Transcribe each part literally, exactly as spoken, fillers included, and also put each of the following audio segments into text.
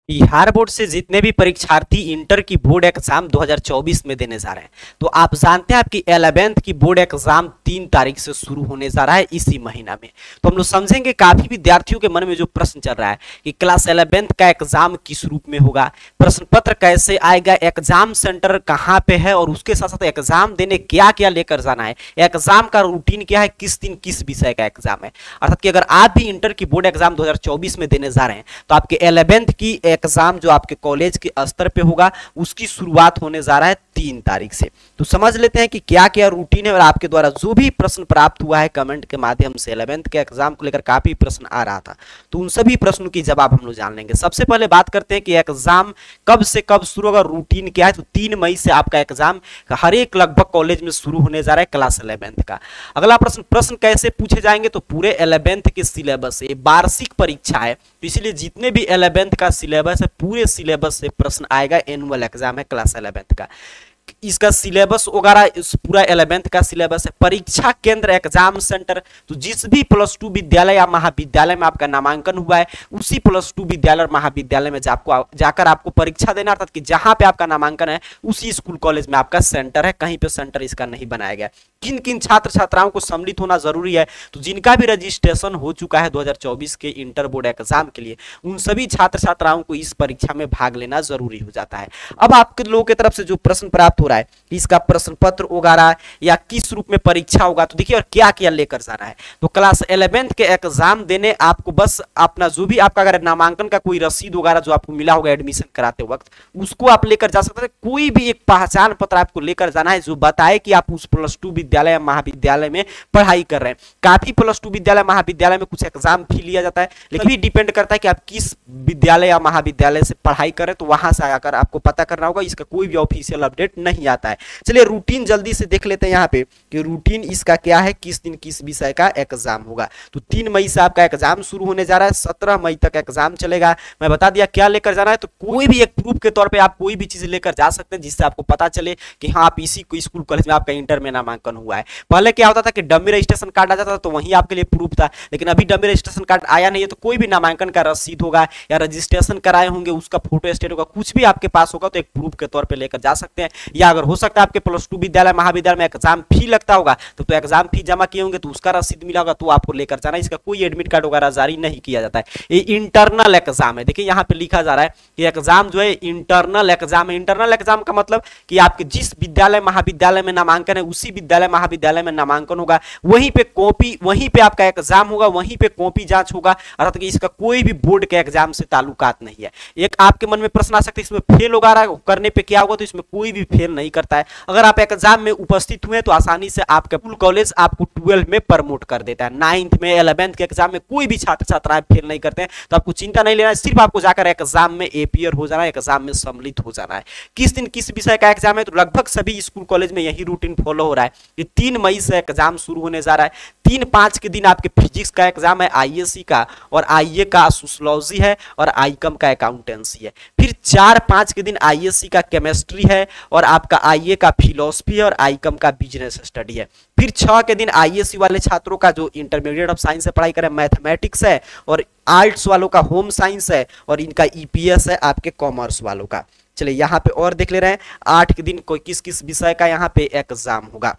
Bihar board से जितने भी परीक्षार्थी इंटर की बोर्ड एग्जाम दो हज़ार चौबीस में देने जा रहे हैं, तो आप जानते हैं आपकी ग्यारहवीं की बोर्ड एग्जाम तीन तारीख से शुरू होने जा रहा है इसी महीना में। तो हम लोग समझेंगे काफी विद्यार्थियों के मन में जो प्रश्न चल रहा है कि क्लास ग्यारहवीं का एग्जाम किस रूप में होगा, प्रश्न पत्र कैसे आएगा, एग्जाम सेंटर कहाँ पे है और उसके साथ साथ एग्जाम देने क्या क्या लेकर जाना है, एग्जाम का रूटीन क्या है, किस दिन किस विषय का एग्जाम है। अर्थात कि अगर आप भी इंटर की बोर्ड एग्जाम दो हज़ार चौबीस में देने जा रहे हैं तो आपके ग्यारहवीं की एग्जाम जो आपके कॉलेज के स्तर पे होगा उसकी शुरुआत होने जा रहा है तीन तारीख से। तो समझ लेते हैं कि क्या क्या रूटीन है और आपके द्वारा जो भी प्रश्न प्राप्त हुआ है कमेंट के माध्यम से, ग्यारहवीं के एग्जाम को लेकर काफी प्रश्न आ रहा था, तो उन सभी प्रश्नों की जवाब हम लोग जान लेंगे। सबसे पहले बात करते हैं कि एग्जाम कब से कब शुरू होगा, रूटीन क्या है। तो तीन मई से आपका एग्जाम हर एक लगभग कॉलेज में शुरू होने जा रहा है क्लास ग्यारहवीं का। अगला प्रश्न, प्रश्न कैसे पूछे जाएंगे, तो पूरे ग्यारहवीं के सिलेबस से, वार्षिक परीक्षा है तो इसलिए जितने भी ग्यारहवीं का सिलेबस है पूरे सिलेबस से प्रश्न आएगा। एनुअल एग्जाम है क्लास ग्यारहवीं का, इसका सिलेबस वगैरह इस पूरा ग्यारहवीं का सिलेबस है। परीक्षा केंद्र एग्जाम सेंटर, तो जिस भी प्लस टू विद्यालय या महाविद्यालय में आपका नामांकन हुआ है उसी प्लस टू विद्यालय और महाविद्यालय में आपको जाकर आपको परीक्षा देना, अर्थात कि जहां पे आपका नामांकन है उसी स्कूल कॉलेज में आपका सेंटर है, कहीं पे सेंटर इसका नहीं बनाया गया। किन किन छात्र छात्राओं को सम्मिलित होना जरूरी है, तो जिनका भी रजिस्ट्रेशन हो चुका है दो हज़ार चौबीस के इंटर बोर्ड एग्जाम के लिए उन सभी छात्र छात्राओं को इस परीक्षा में भाग लेना जरूरी हो जाता है। अब आपके लोगों की तरफ से जो प्रश्न प्राप्त हो रहा है इसका प्रश्न पत्र वगैरह या किस रूप में परीक्षा होगा, तो देखिए और क्या क्या लेकर जाना है। तो क्लास ग्यारहवीं के एग्जाम देने आपको बस अपना जो भी आपका अगर नामांकन का कोई रसीद वगैरह जो आपको मिला होगा एडमिशन कराते वक्त उसको आप लेकर जा सकते हैं। कोई भी एक पहचान पत्र आपको लेकर जाना है जो बताए कि आप उस प्लस टू विद्यालय या महाविद्यालय में पढ़ाई कर रहे हैं। काफी प्लस टू विद्यालय महाविद्यालय में कुछ एग्जाम फी लिया जाता है, लेकिन भी डिपेंड करता है कि आप किस विद्यालय या महाविद्यालय से पढ़ाई कर रहे हैं, तो वहां से आकर आपको पता करना होगा। इसका कोई भी ऑफिशियल अपडेट नहीं आता है। चलिए रूटीन जल्दी से देख लेते हैं यहाँ पे कि रूटीन इसका क्या है, किस दिन किस विषय का एग्जाम होगा। तो तीन मई से आपका एग्जाम शुरू होने जा रहा है, सत्रह मई तक एग्जाम चलेगा। मैं बता दिया क्या लेकर जाना है, तो कोई भी एक प्रूफ के तौर पे आप कोई भी चीज लेकर जा सकते हैं जिससे आपको पता चले कि हाँ आप इसी को स्कूल कॉलेज में आपका इंटर में नामांकन हुआ है। पहले क्या होता था कि डमी रजिस्ट्रेशन कार्ड आ जाता था तो वही आपके लिए प्रूफ था, लेकिन अभी डमी रजिस्ट्रेशन कार्ड आया नहीं है तो कोई भी नामांकन का रसीद होगा या रजिस्ट्रेशन कराए होंगे उसका फोटो स्टेट होगा, कुछ भी आपके पास होगा तो एक प्रूफ के तौर पर लेकर जा सकते हैं। या अगर हो सकता है आपके प्लस टू विद्यालय महाविद्यालय में एग्जाम फी लगता होगा तो, तो एग्जाम फी जमा किए होंगे तो उसका रसीद मिला होगा तो आपको लेकर जाना। इसका कोई एडमिट कार्ड वगैरह जारी नहीं किया जाता है। ये इंटरनल एग्जाम है। देखिए यहाँ पे लिखा जा रहा है कि एग्जाम जो है इंटरनल एग्जाम है। इंटरनल एग्जाम का मतलब कि आपके जिस विद्यालय महाविद्यालय में नामांकन है उसी विद्यालय महाविद्यालय में नामांकन होगा, वहीं पे कॉपी वहीं पे आपका एग्जाम होगा, वहीं पे कॉपी जांच होगा, अर्थात कि इसका कोई भी बोर्ड के एग्जाम से ताल्लुकात नहीं है। एक आपके मन में प्रश्न आ सकता है इसमें फेल वगैरह करने पे क्या होगा, तो इसमें कोई भी फेल नहीं करता है। अगर आप एग्जाम में उपस्थित हुए तो आसानी से आपका स्कूल कॉलेज आपको ट्वेल्व में प्रमोट कर देता है। नाइन्थ में ग्यारहवीं के एग्जाम में कोई भी छात्र छात्राएं फेल नहीं करते हैं, तो आपको चिंता नहीं लेना है, सिर्फ आपको जाकर एग्जाम में एपियर हो जाना है, एग्जाम में सम्मिलित हो जाना है। किस दिन किस विषय का एग्जाम है, तो लगभग सभी स्कूल कॉलेज में यही रूटीन फॉलो हो रहा है कि तीन मई से एग्जाम शुरू होने जा रहा है। तीन पांच के दिन आपके फिजिक्स का एग्जाम है, आईएससी का, और आईए का सोशियोलॉजी है, और आईकम का अकाउंटेंसी है। फिर चार पांच के दिन आईएससी का केमिस्ट्री है, और आपका आईए का फिलोसफी है, और आईकम का बिजनेस स्टडी है। फिर छह के दिन आईएससी वाले छात्रों का जो इंटरमीडिएट ऑफ साइंस से पढ़ाई करें मैथमेटिक्स है, और आर्ट्स वालों का होम साइंस है, और इनका ईपीएस है आपके कॉमर्स वालों का। चलिए यहाँ पे और देख ले रहे हैं आठ के दिन कोई किस किस विषय का यहाँ पे एग्जाम होगा।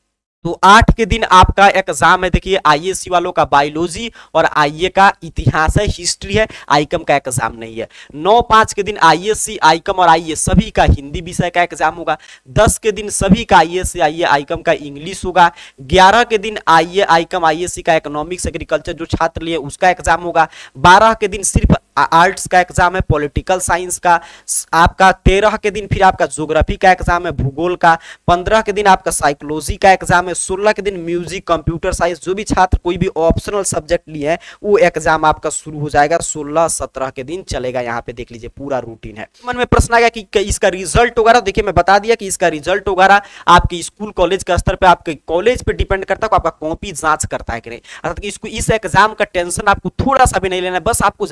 तो आठ के दिन आपका एग्जाम है, देखिए आईएससी वालों का बायोलॉजी और आईए का इतिहास है, हिस्ट्री है, आईकम का एग्जाम नहीं है। नौ पांच के दिन आईएससी आईकम और आईए सभी का हिंदी विषय का एग्जाम होगा। दस के दिन सभी का आईएससी आईए आईकम का इंग्लिश होगा। ग्यारह के दिन आईए आईकम आईएससी का इकोनॉमिक्स एग्रीकल्चर जो छात्र लिए उसका एग्जाम होगा। बारह के दिन सिर्फ आर्ट्स का एग्जाम है, पॉलिटिकल साइंस का आपका। तेरह के दिन फिर आपका ज्योग्राफी का एग्जाम है, भूगोल का। पंद्रह के दिन आपका साइकोलॉजी का एग्जाम है। सोलह के दिन म्यूजिक, कंप्यूटर साइंस, जो भी छात्र कोई भी ऑप्शनल सब्जेक्ट लिए हैं वो एग्जाम आपका शुरू हो जाएगा। सोलह सत्रह के दिन चलेगा। यहाँ पे देख लीजिए पूरा रूटीन है। मन में प्रश्न आ गया कि इसका रिजल्ट वगैरह, देखिए मैं बता दिया कि इसका रिजल्ट वगैरह आपके स्कूल कॉलेज के स्तर पे आपके कॉलेज पे डिपेंड करता है, आपका कॉपी जांच करता है कि नहीं। अर्थात कि इसको इस एग्जाम का टेंशन आपको थोड़ा सा भी नहीं लेना है, बस आपको जाकर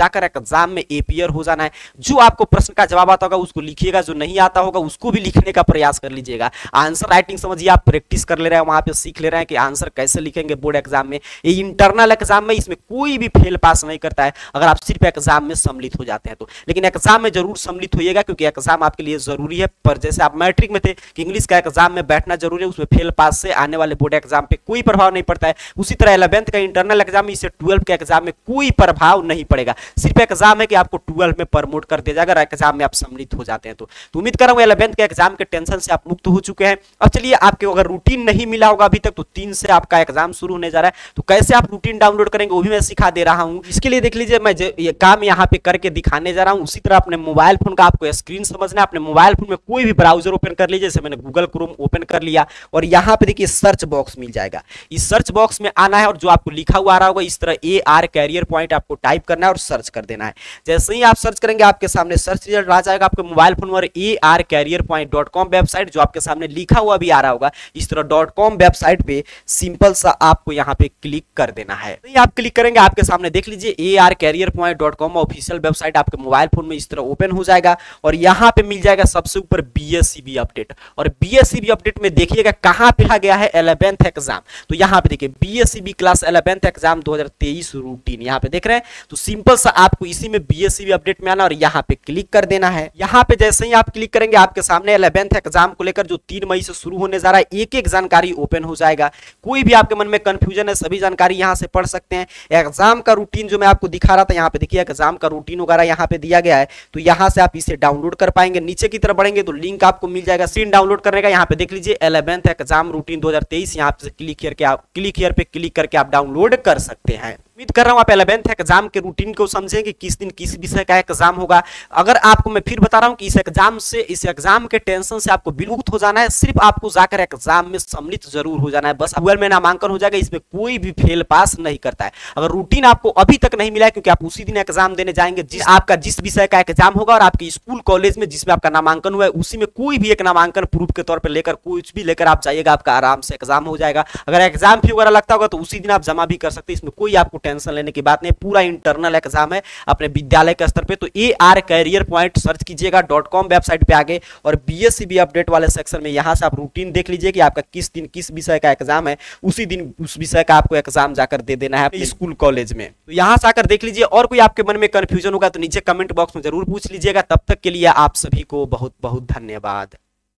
एग्जाम में एपियर हो जाना है। जो आपको प्रश्न का जवाब आता होगा उसको लिखिएगा, जो नहीं आता होगा उसको भी लिखने का प्रयास कर लीजिएगा। आंसर राइटिंग समझिए आप प्रैक्टिस कर ले रहे हैं, वहां पे सीख ले रहे हैं कि आंसर कैसे लिखेंगे बोर्ड एग्जाम में। ये इंटरनल एग्जाम में इसमें कोई भी फेल पास नहीं करता है अगर आप सिर्फ एग्जाम में सम्मिलित हो जाते हैं तो। लेकिन एग्जाम में जरूर सम्मिलित होइएगा क्योंकि एग्जाम आपके लिए जरूरी है। पर जैसे आप मैट्रिक में थे कि इंग्लिश का एग्जाम में बैठना जरूरी है, उसमें फेल पास से आने वाले बोर्ड एग्जाम पे कोई प्रभाव नहीं पड़ता है, उसी तरह इलेवेंथ का इंटरनल एग्जाम इससे ट्वेल्थ के एग्जाम में कोई प्रभाव नहीं पड़ेगा। सिर्फ एग्जाम है कि आपको ट्वेल्थ में प्रमोट कर दिया जाएगा एग्जाम में आप सम्मिलित हो जाते हैं तो। तो उम्मीद कर रहा हूं इलेवेंथ के एग्जाम के टेंशन से आप मुक्त हो चुके हैं। अब चलिए, आपके अगर रूटीन नहीं मिला होगा अभी तक तो तीन से आपका एग्जाम शुरू होने जा रहा है, तो कैसे आप रूटीन डाउनलोड करेंगे वो भी मैं सिखा दे रहा हूं। इसके लिए देख लीजिए, मैं ये काम यहाँ पे करके दिखाने जा रहा हूं। उसी तरह अपने मोबाइल फोन का आपको स्क्रीन समझना है। अपने मोबाइल फोन में कोई भी ब्राउजर ओपन कर लीजिए, जैसे मैंने गूगल क्रोम ओपन कर लिया और यहाँ पे देखिए सर्च बॉक्स मिल जाएगा। इस सर्च बॉक्स में आना है और जो आपको लिखा हुआ आ रहा होगा इस तरह ए आर कैरियर पॉइंट आपको टाइप करना है और सर्च कर देना है। जैसे ही आप सर्च करेंगे आपके सामने सर्च रिजल्ट आ जाएगा आपके मोबाइल फोन पर। A R career point dot com website जो आपके सामने लिखा हुआ भी आ रहा होगा, इस तरह डॉट कॉम वेबसाइट पे सिंपल सा आपको यहाँ पे क्लिक कर देना है। तो आप क्लिक करेंगे आपके सामने देख लीजिए A R career point dot com official website आपके मोबाइल फोन में इस तरह ओपन हो जाएगा और यहाँ पे मिल जाएगा सबसे ऊपर बीएससीबी अपडेट। और बीएससीबी अपडेट में देखिएगा कहाँ पे आ गया है इलेवेंथ एग्जाम। तो यहाँ पे देखिए बीएससीबी क्लास इलेवेंथ एग्जाम दो हज़ार तेईस रूटीन यहाँ पे देख रहे हैं। तो सिंपल सा आपको इसी में बीएससीबी अपडेट में आना और यहाँ पे क्लिक कर देना है। यहाँ पे जैसे ही आप क्लिक करेंगे आपके सामने इलेवेंथ एग्जाम को लेकर जो तीन मई से शुरू होने जा रहा है एक एक जानकारी ओपन हो जाएगा। कोई भी आपके मन में कंफ्यूजन है सभी जानकारी यहाँ से पढ़ सकते हैं। एग्जाम का रूटीन जो मैं आपको दिखा रहा था यहाँ पे देखिए एग्जाम का रूटीन वगैरह यहाँ पे दिया गया है, तो यहाँ से आप इसे डाउनलोड कर पाएंगे। नीचे की तरफ बढ़ेंगे तो लिंक आपको मिल जाएगा स्क्रीन डाउनलोड करने का। यहाँ पे देख लीजिए इलेवेंथ एग्जाम रूटीन दो हज़ार तेईस, यहाँ पे क्लिक करके आप क्लिक हियर पे क्लिक करके आप डाउनलोड कर सकते हैं। उम्मीद कर रहा हूं आप इलेवेंथ एग्जाम के रूटीन को समझें कि किस दिन किस विषय का एग्जाम होगा। अगर आपको मैं फिर बता रहा हूं कि इस एग्जाम से इस एग्जाम के टेंशन से आपको विमुक्त हो जाना है, सिर्फ आपको जाकर एग्जाम में सम्मिलित जरूर हो जाना है, बस ट्वेल्व में नामांकन हो जाएगा। इसमें कोई भी फेल पास नहीं करता है। अगर रूटीन आपको अभी तक नहीं मिला है क्योंकि आप उसी दिन एग्जाम देने जाएंगे जिस आपका जिस विषय का एग्जाम होगा और आपके स्कूल कॉलेज में जिसमें आपका नामांकन हुआ है उसी में कोई भी एक नामांकन प्रूफ के तौर पर लेकर कुछ भी लेकर आप जाइएगा, आपका आराम से एग्जाम हो जाएगा। अगर एग्जाम फी वगैरह लगता होगा तो उसी दिन आप जमा भी कर सकते हैं, इसमें कोई आपको टेंशन लेने की बात नहीं। पूरा इंटरनल एग्जाम है अपने विद्यालय के स्तर पे। तो A R career point search कीजिएगा डॉट कॉम वेबसाइट पे आगे और बीएससीबी अपडेट वाले सेक्शन में यहां से आप रूटीन देख लीजिए कि आपका किस दिन किस विषय का एग्जाम है, उसी दिन उस विषय का आपको एग्जाम जाकर दे देना है स्कूल कॉलेज में। तो यहां से आकर देख लीजिए। और कोई आपके मन में कंफ्यूजन होगा तो नीचे कमेंट बॉक्स में जरूर पूछ लीजिएगा। तब तक के लिए आप सभी को बहुत बहुत धन्यवाद।